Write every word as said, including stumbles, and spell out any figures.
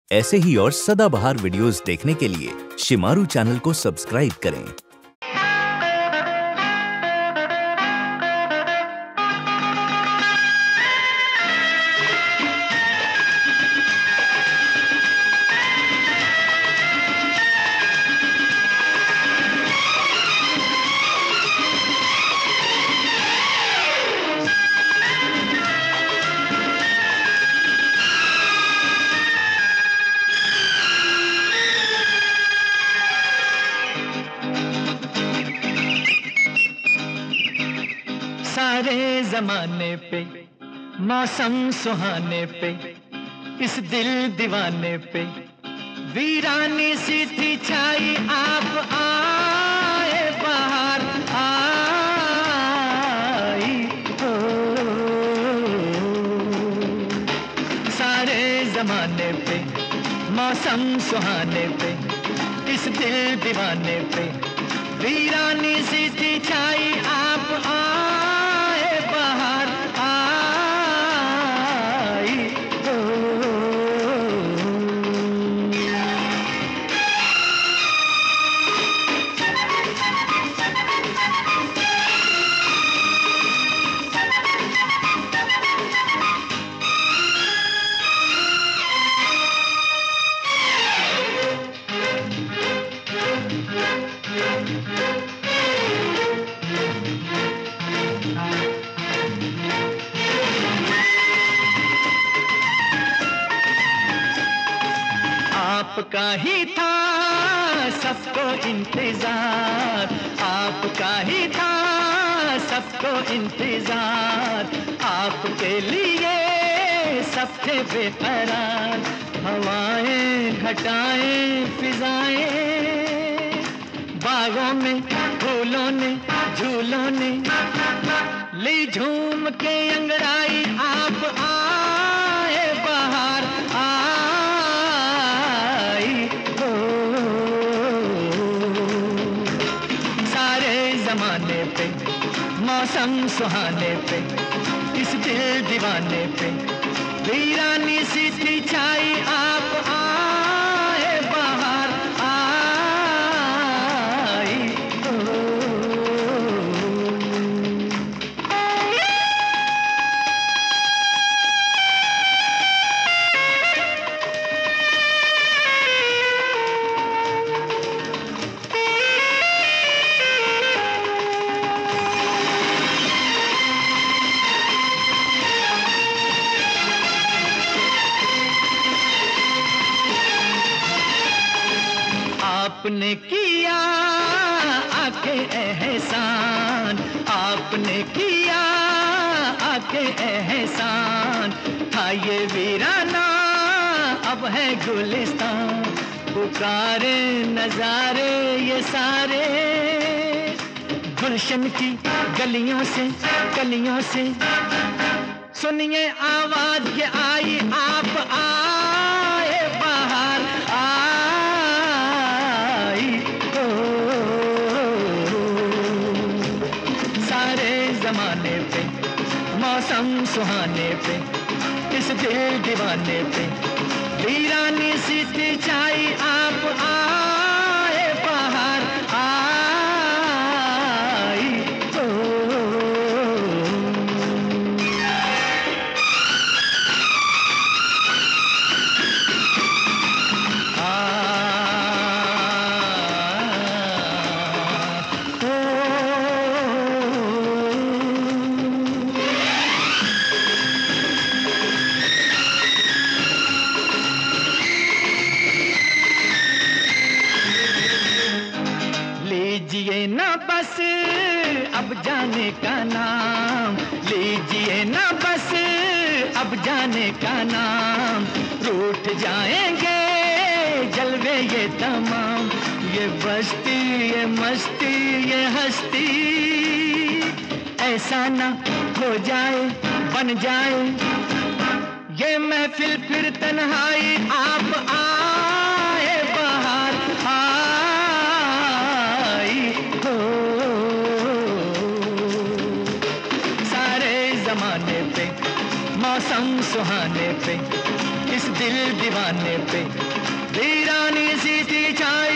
ऐसे ही और सदाबहार वीडियोस देखने के लिए शिमारू चैनल को सब्सक्राइब करें। सारे जमाने पे मौसम सुहाने पे इस दिल दीवाने पे वीरानी सी थी छाई आप आए बाहर आई हो। सारे जमाने पे मौसम सुहाने पे इस दिल दीवाने पे वीरानी सी थी छाई आप आए बाहर आई हो। आपका ही था सबको इंतजार, आपका ही था सबको इंतजार, आपके लिए सब थे बेकरार। हवाएं घटाएं फिजाएं बागों में फूलों ने झूलों ने ली झूम के अंगड़ाई आप आए बाहर आई हो। सारे जमाने पे मौसम सुहाने पे इस दिल दीवाने पे वीरानी सी थी छाई आप आए बाहर आई हो। आपने किया आके एहसान, आपने किया आके एहसान, था ये वीराना अब है गुलिस्तान। पुकारे नजारे ये सारे गुलशन की गलियों से गलियों से, सुनिए आवाज ये आई आप आए बाहर आई हो। सारे जमाने पे मौसम सुहाने पे इस दिल दीवाने पे वीरानी सी थी छाई आप आए बाहर आई हो। लीजिए ना बस अब जाने का नाम, लीजिए ना बस अब जाने का नाम। रूठ जाएंगे जलवे ये तमाम, ये बस्ती ये मस्ती ये हस्ती ऐसा ना हो जाए बन जाए ये महफिल फिर तन्हाई आप आए बाहर आई हो। सारे जमाने पे मौसम सुहाने पे इस दिल दीवाने पे वीरानी सी थी छाई